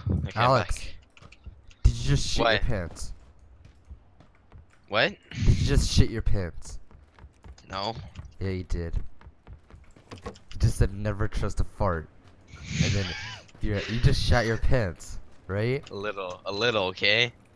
Okay, I'm Alex, back. did you just shit your What? pants? What? Did you just shit your pants? No. Yeah, you did. You just said never trust a fart, and then you just shat your pants, right? A little, okay?